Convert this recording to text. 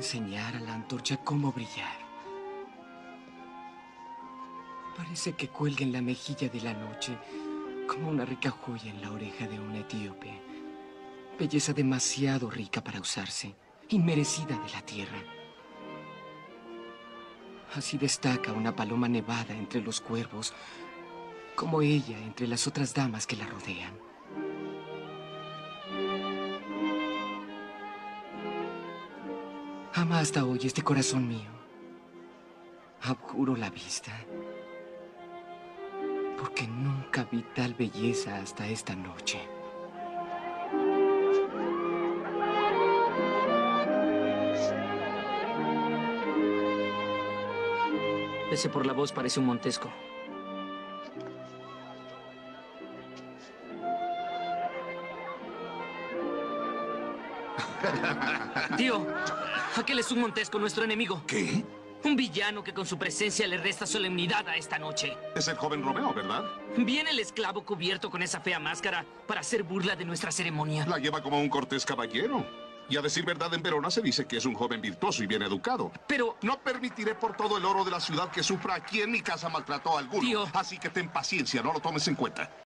enseñar a la antorcha cómo brillar. Parece que cuelga en la mejilla de la noche, como una rica joya en la oreja de un etíope. Belleza demasiado rica para usarse, inmerecida de la tierra. Así destaca una paloma nevada entre los cuervos, como ella entre las otras damas que la rodean. Ama hasta hoy este corazón mío. Abjuro la vista, porque nunca vi tal belleza hasta esta noche. Ese por la voz parece un Montesco. Tío, aquel es un Montesco, nuestro enemigo. ¿Qué? Un villano que con su presencia le resta solemnidad a esta noche. Es el joven Romeo, ¿verdad? Viene el esclavo cubierto con esa fea máscara para hacer burla de nuestra ceremonia. La lleva como un cortés caballero. Y a decir verdad, en Verona se dice que es un joven virtuoso y bien educado. Pero... No permitiré por todo el oro de la ciudad que sufra aquí en mi casa maltrato alguno. Tío. Así que ten paciencia, no lo tomes en cuenta.